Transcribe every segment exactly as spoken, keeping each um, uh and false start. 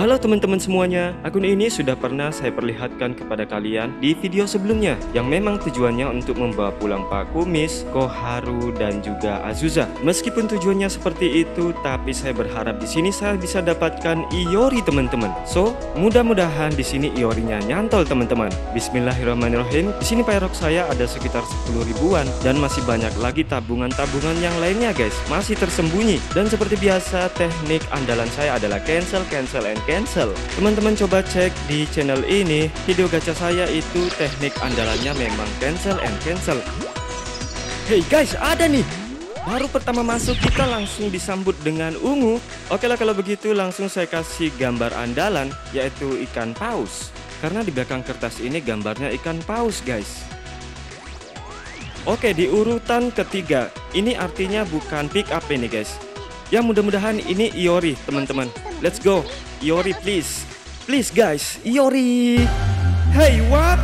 Halo teman-teman semuanya, akun ini sudah pernah saya perlihatkan kepada kalian di video sebelumnya yang memang tujuannya untuk membawa pulang Pak Kumis, Koharu, dan juga Azusa. Meskipun tujuannya seperti itu, tapi saya berharap di sini saya bisa dapatkan Iori teman-teman. So, mudah-mudahan di sini Iorinya nyantol teman-teman. Bismillahirrahmanirrahim. Di sini payrok saya ada sekitar sepuluh ribuan dan masih banyak lagi tabungan-tabungan yang lainnya guys, masih tersembunyi. Dan seperti biasa, teknik andalan saya adalah cancel, cancel, and cancel. Teman-teman coba cek di channel ini, video gacha saya itu teknik andalannya memang cancel and cancel. Hey guys, ada nih. Baru pertama masuk kita langsung disambut dengan ungu. Oke lah kalau begitu langsung saya kasih gambar andalan, yaitu ikan paus. Karena di belakang kertas ini gambarnya ikan paus guys. Oke, di urutan ketiga, ini artinya bukan pick up ini guys. Ya mudah-mudahan ini Iori teman-teman. Let's go, Iori please. Please guys, Iori. Hey what?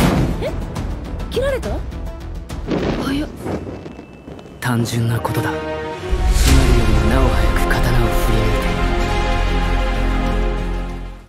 単純なことだ。